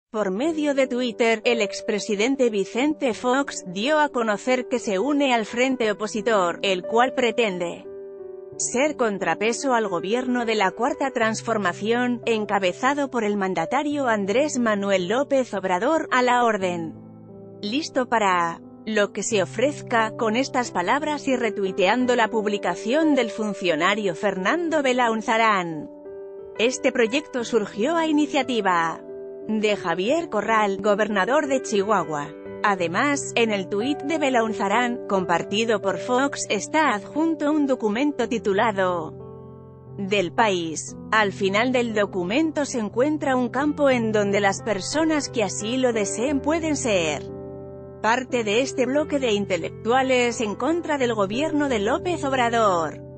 Por medio de Twitter, el expresidente Vicente Fox dio a conocer que se une al frente opositor, el cual pretende ser contrapeso al gobierno de la Cuarta Transformación, encabezado por el mandatario Andrés Manuel López Obrador, a la orden. Listo para lo que se ofrezca. Con estas palabras y retuiteando la publicación del funcionario Fernando Belaunzarán. Este proyecto surgió a iniciativa de Javier Corral, gobernador de Chihuahua. Además, en el tuit de Belaunzarán, compartido por Fox, está adjunto un documento titulado «Del País». Al final del documento se encuentra un campo en donde las personas que así lo deseen pueden ser parte de este bloque de intelectuales en contra del gobierno de López Obrador.